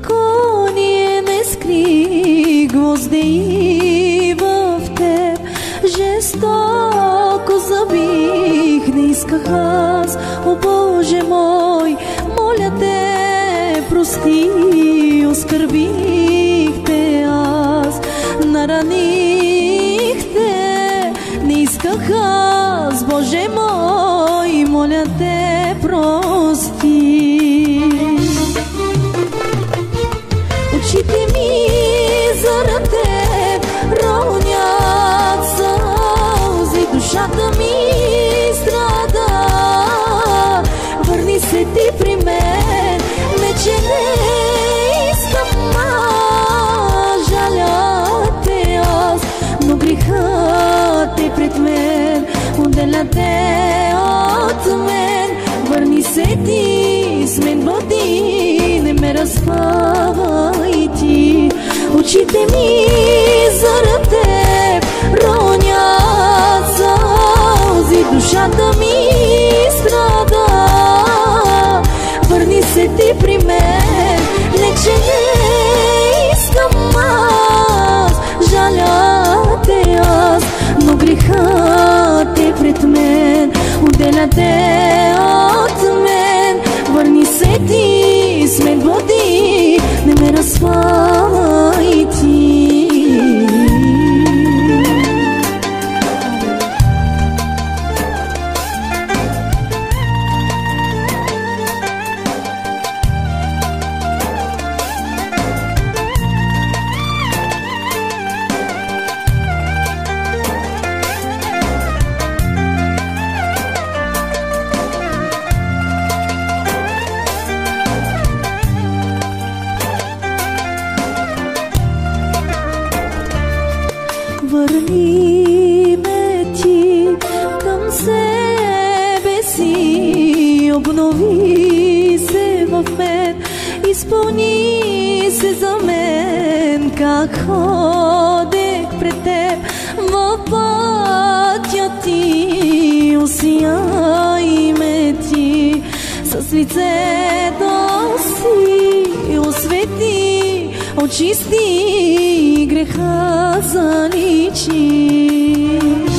законие не скри, гвоздеи в теб жестоко забих. Не исках аз, о Боже мой, моля те, прости, оскърбих те аз, нараних те. Не исках аз, Боже мой, моля те, прости. Очите ми заради теб ронят сълзи, душата ми страда. Върни се ти при мен, не че не искам, жаля те аз, но грехът е пред мен, отделя те от мен. Върни се ти, с мен бъди, не ме разпавай ти. Очите ми заради теб ронят сълзи, душата ми страда. Върни се ти при мен, не че не искам аз, жаля те аз, но грехът е пред мен, отделя те от мен. Върни се ти, с мен бъди, не ме разпавай ти. Върни ме ти към себе си, обнови се в мен, изпълни се за мен. Как ходех пред теб в пътя ти, осияй ме ти с лицето си, освети, очисти, греха заличи.